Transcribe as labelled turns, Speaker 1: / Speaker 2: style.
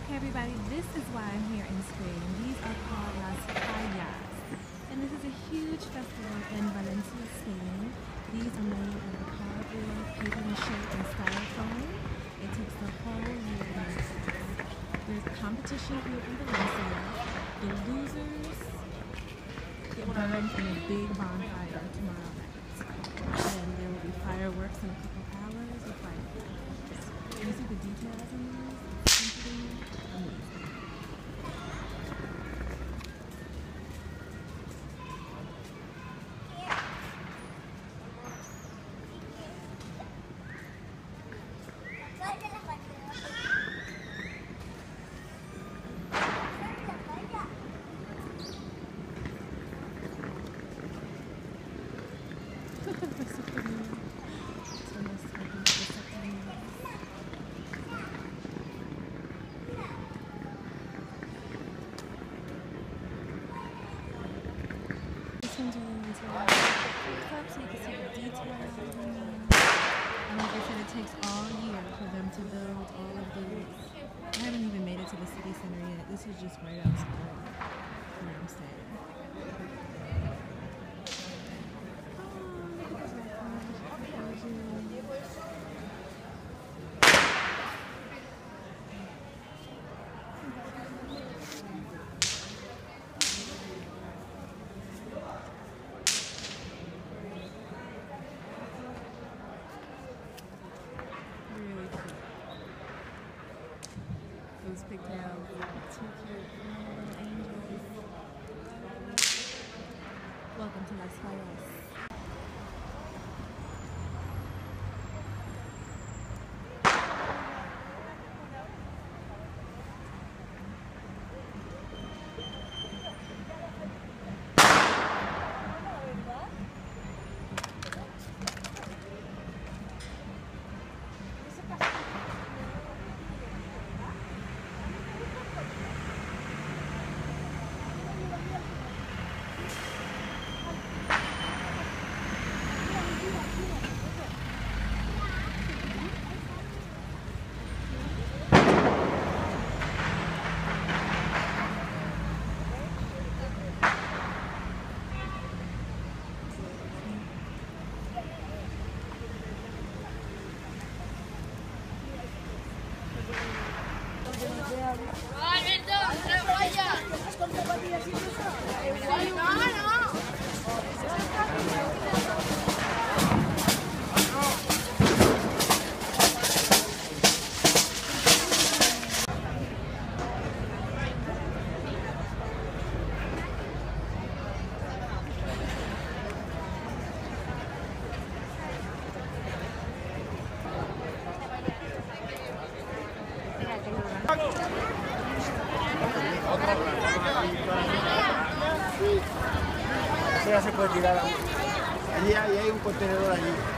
Speaker 1: Hey everybody, this is why I'm here in Spain. These are called Las Fallas. And this is a huge festival in Valencia, Spain. These are made out of cardboard, paper mache, and styrofoam. It takes the whole year to make. There's competition here in Valencia. The losers get burned in a big bonfire tomorrow night. And there will be fireworks in a couple hours with fireworks. You see the details in these? So you can see the details. And like I said, it takes all year for them to build all of these. I haven't even made it to the city center yet. This is just right outside where I'm staying. Those pigtails, too cute, little angels. Welcome to Las Fallas.
Speaker 2: Ya se puede tirar allí hay un contenedor allí.